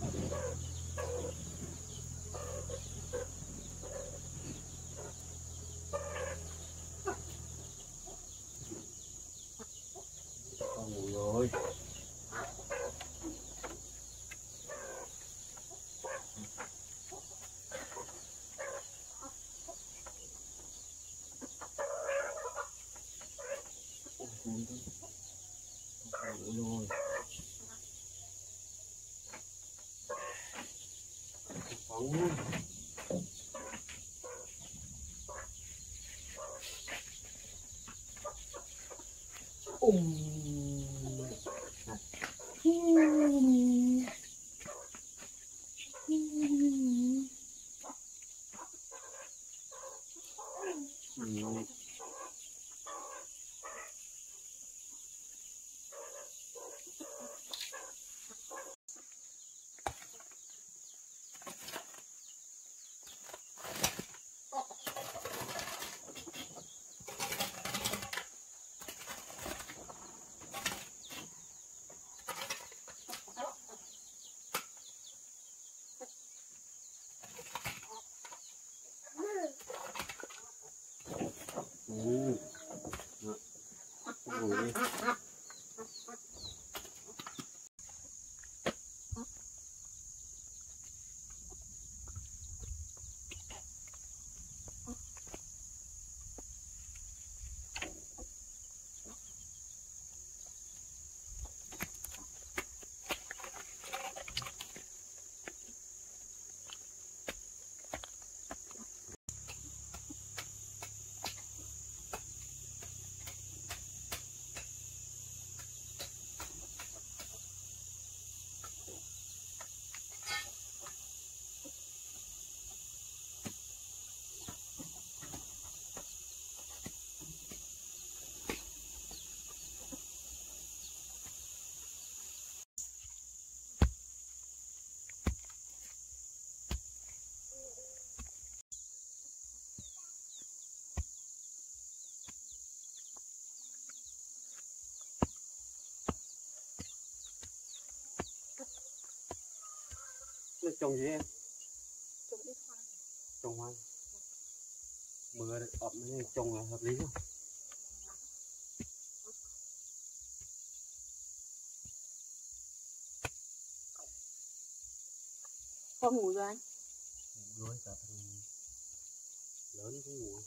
Không ngủ rồi. Không ngủ rồi. Phóng nhá. Ум. Ừ. Ngủ đi. Trồng gì em? Trồng ít hoa. Trồng hoa. Mưa ẩm nên trồng là hợp lý không? Con ngủ rồi anh? Ngủ rồi, cả thằng lớn cũng ngủ.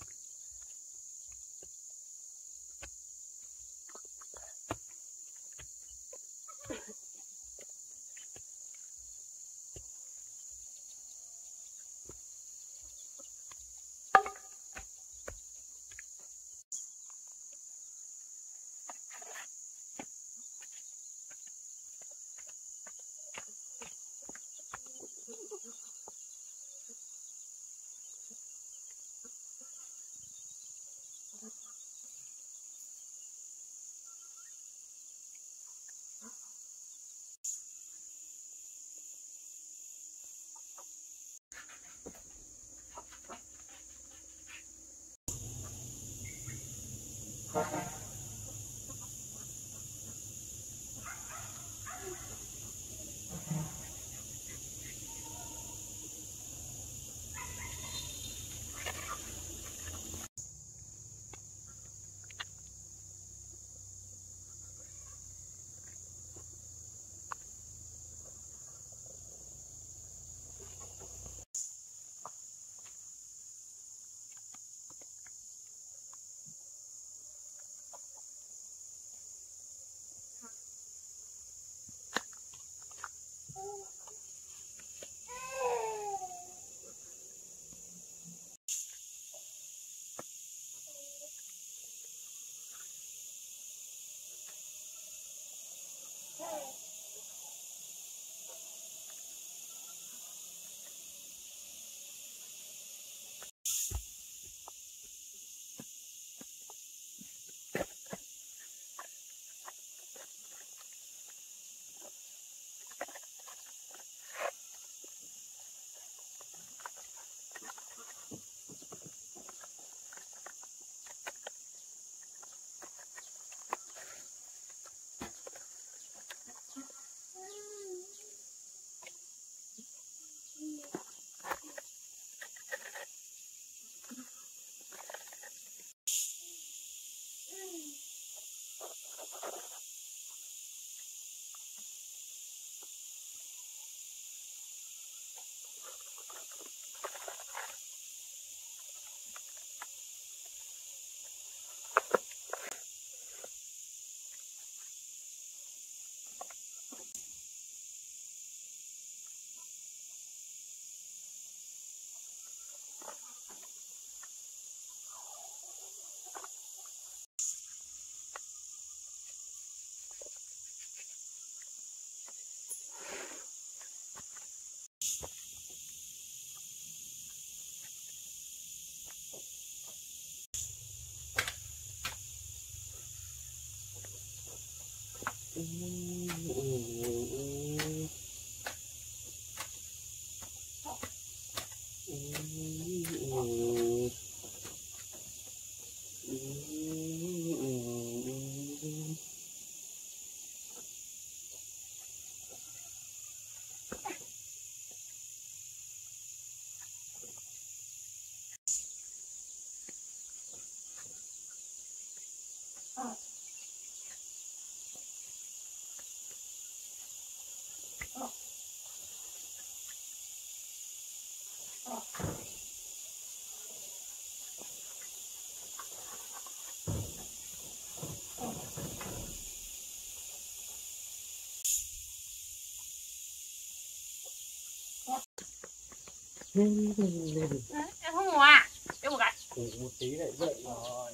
Em không ngủ à? Em một cái. Ngủ một tí lại dậy rồi.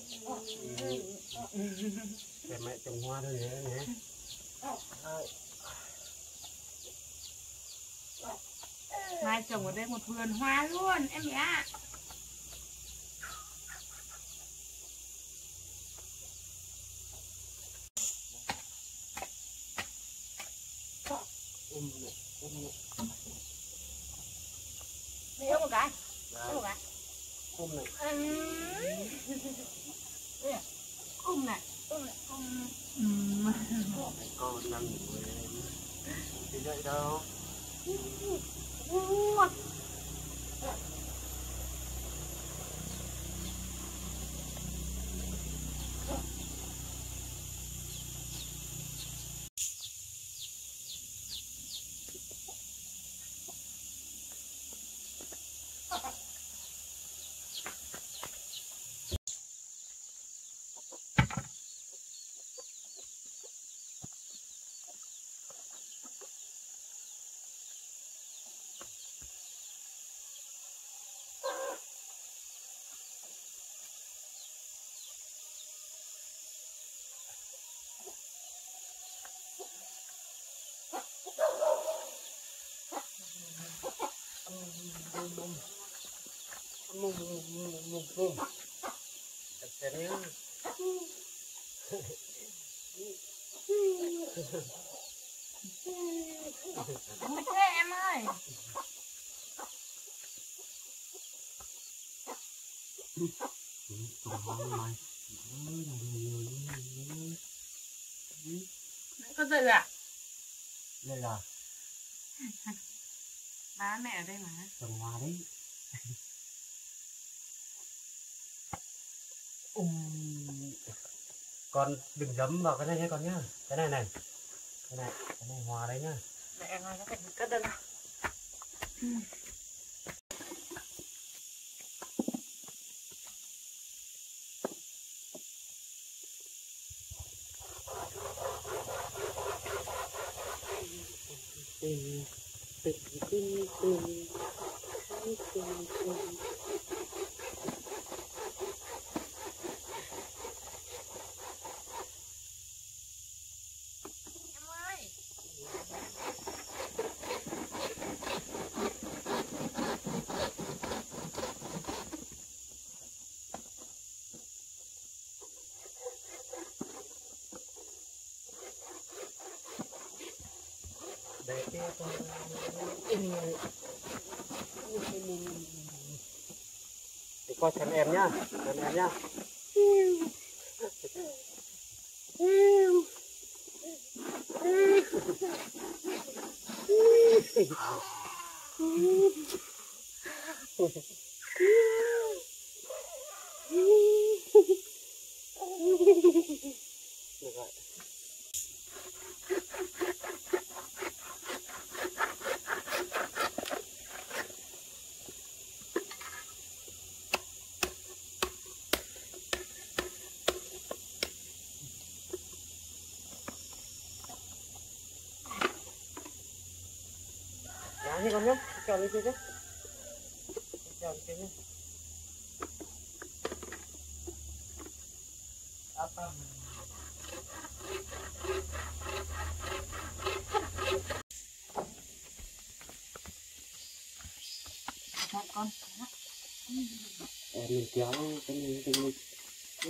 Để mẹ trồng hoa thôi nhé nhé. Mai trồng ở đây một vườn hoa luôn em bé ạ. Ôm này, ôm này. Đây ôm một cái. Ôm một cái. Ôm này. Ôm này. Ôm này. Con đang ngủ em. Đi dậy đâu? Mùng mùng mùng mùng mùng. Thật sự nhá. Không thế em ơi. Con dậy rồi à? Đây là Ba mẹ ở đây mà. trồng hoa đấy. Um. Con đừng dấm vào cái này nhé con nhá. Cái này này. Cái này, cái này hoa đấy nhá. Mẹ ngồi cái cảnh cất đơn nào. Tình tình tình tình tình tình. Để cái con để coi xem em nhá, xem em nhá. Được rồi. Giá như con nhé, tròn lên kia chứ. Tròn lên kia nhé. Áp tâm. Dạ con. Em mình kéo cái này cái này. Ừ.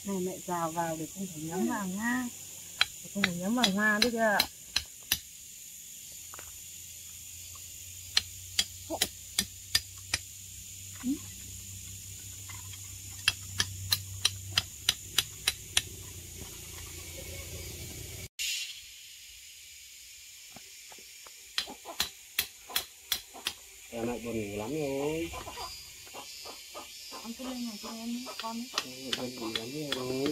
Này mẹ rào vào để không phải nhấm vào nha. Để không phải nhấm vào hoa biết chưa? Em lại buồn ngủ lắm rồi. Con cứ lên này cho em con. Em buồn ngủ lắm rồi.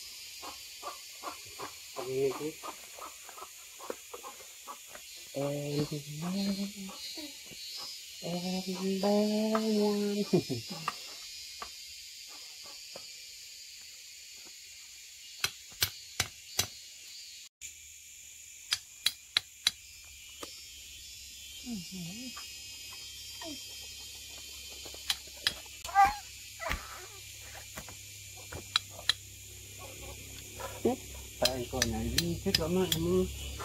Nghe chứ. Em em bé ngoan. Tại con này đi chết lắm rồi em.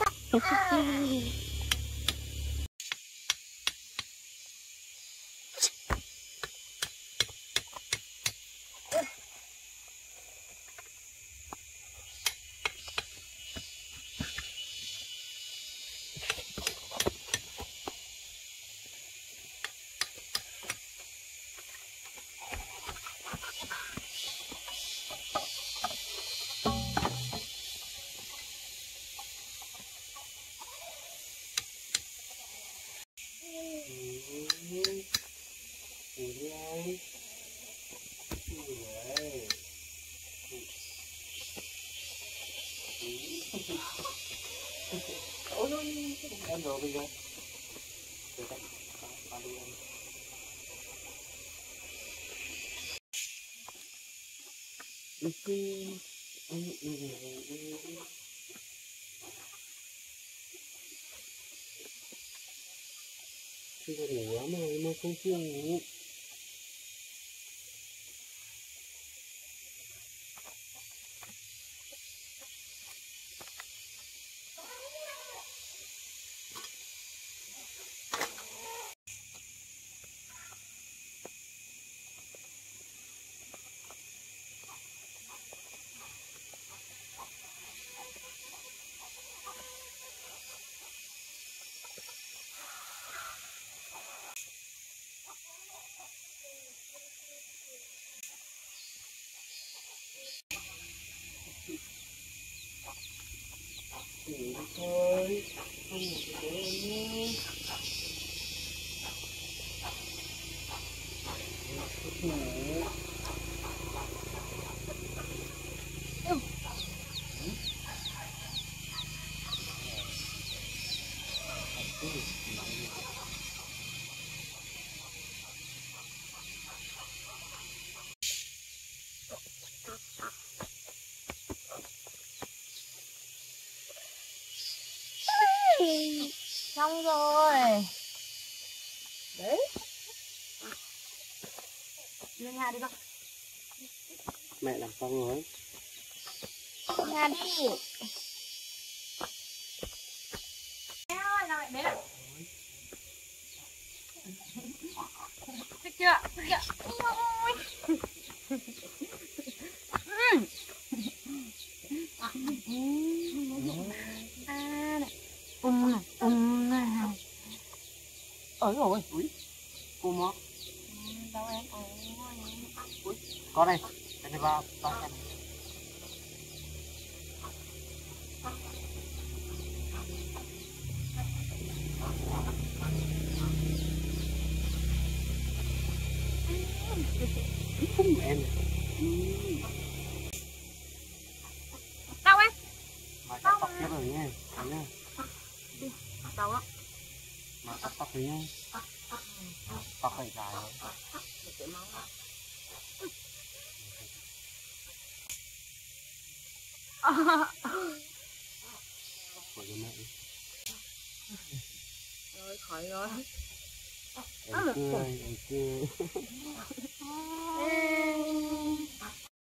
Em rồi bây giờ. Chưa ngủ lắm rồi mà không chưa ngủ. Ngủ thôi, không ngủ với em nhé. Ngủ. Xong rồi. Đấy. Lên nhà đi con. Mẹ làm xong rồi. Nhà đi. Mẹ ơi, nào mẹ đến ạ. Thích chưa? Thích chưa? Ôi. À này. Um này, um này. Ôi rồi, Úi, cô mó. đâu em? Úi, có đây, cái này vào, vào xem. Em đâu em? mà cắt tóc tiếp rồi nha, nha. Đâu á? Mà cắt tóc rồi nha. Tóc phải dài rồi. Của cho mẹ. Rồi khỏi rồi. Em cười, em cười.